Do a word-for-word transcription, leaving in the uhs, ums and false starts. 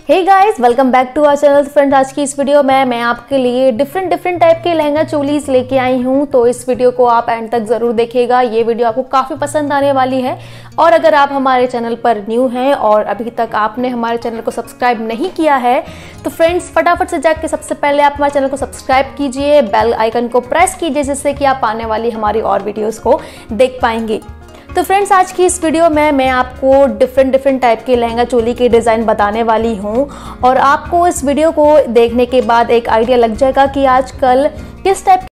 Hey guys, welcome back to our channel. Friends, आज की इस वीडियो में मैं आपके लिए डिफरेंट डिफरेंट टाइप के लहंगा चोलीज लेके आई हूँ। तो इस वीडियो को आप एंड तक जरूर देखिएगा। ये वीडियो आपको काफी पसंद आने वाली है। और अगर आप हमारे चैनल पर न्यू हैं और अभी तक आपने हमारे चैनल को सब्सक्राइब नहीं किया है तो फ्रेंड्स फटाफट से जाके सबसे पहले आप हमारे चैनल को सब्सक्राइब कीजिए, बेल आइकन को प्रेस कीजिए, जिससे कि आप आने वाली हमारी और वीडियोस को देख पाएंगे। तो फ्रेंड्स, आज की इस वीडियो में मैं आपको डिफरेंट डिफरेंट टाइप के लहंगा चोली के डिज़ाइन बताने वाली हूँ और आपको इस वीडियो को देखने के बाद एक आइडिया लग जाएगा कि आजकल किस टाइप